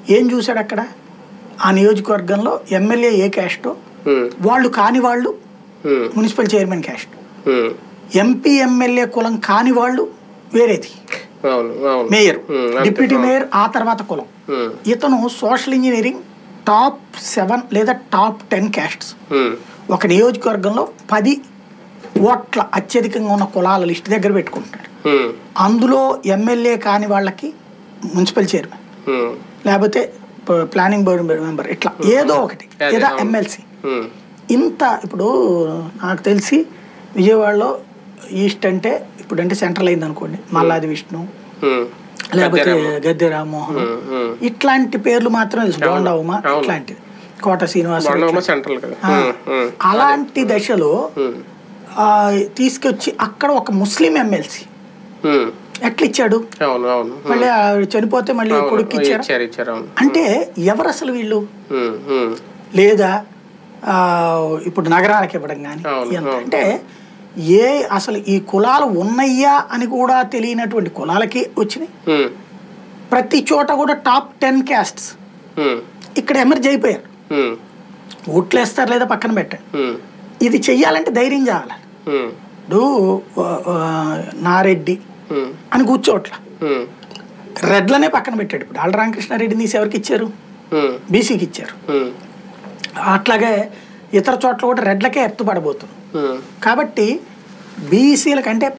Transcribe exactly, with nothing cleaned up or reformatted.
ఏం చూశాడు అక్కడ? ఆ నియోజకవర్గంలో ఎమ్మెల్యే ఏ క్యాస్టో వాళ్ళు కాని వాళ్ళు municipal chairman caste, MP MLA కులం కాని వాళ్ళు వేరేది మేయర్, డిప్యూటీ మేయర్ ఆ తర్వాత కులం. ఇతను సోషల్ ఇంజనీరింగ్ టాప్ సెవెన్ లేదా టాప్ టెన్ క్యాస్ట్స్ ఒక నియోజకవర్గంలో పది ఓట్ల అత్యధికంగా ఉన్న కులాల లిస్ట్ దగ్గర పెట్టుకుంటున్నాడు. అందులో ఎమ్మెల్యే కాని వాళ్ళకి మున్సిపల్ చైర్మన్ లేకపోతే ప్లానింగ్ బోర్డు మెంబర్ ఇట్లా ఏదో ఒకటి లేదా ఎమ్మెల్సీ. ఇంత ఇప్పుడు నాకు తెలిసి విజయవాడలో ఈస్ట్ అంటే ఇప్పుడు అంటే సెంట్రల్ అయింది అనుకోండి, మల్లాది విష్ణు లేకపోతే గద్దె రామ్మోహన్ ఇట్లాంటి పేర్లు మాత్రం తెలుసు, బోండా ఉమా ఇట్లాంటిది, కోట శ్రీనివాస. అలాంటి దశలో తీసుకొచ్చి అక్కడ ఒక ముస్లిం ఎమ్మెల్సీ ఎట్లా ఇచ్చాడు? మళ్ళీ చనిపోతే మళ్ళీ కొడుకు ఇచ్చారు అంటే ఎవరు అసలు వీళ్ళు? లేదా ఇప్పుడు నగరాలకు ఇవ్వడం కానీ అంటే ఏ అసలు ఈ కులాలు ఉన్నాయా అని కూడా తెలియనటువంటి కులాలకి వచ్చినాయి. ప్రతి చోట కూడా టాప్ టెన్ క్యాస్ట్స్ ఇక్కడ ఎమర్జ్ అయిపోయారు. ఓట్లు వేస్తారు లేదా పక్కన పెట్టారు. ఇది చెయ్యాలంటే ధైర్యం చేయాలి. ఇప్పుడు నారెడ్డి అని కూర్చోట్ల రెడ్లనే పక్కన పెట్టాడు. ఇప్పుడు ఆళ్ళ రామకృష్ణారెడ్డిని తీసి ఎవరికి ఇచ్చారు? బీసీకి ఇచ్చారు. అట్లాగే ఇతర చోట్ల కూడా రెడ్లకే ఎత్తుపడబోతుంది. కాబట్టి బీసీల కంటే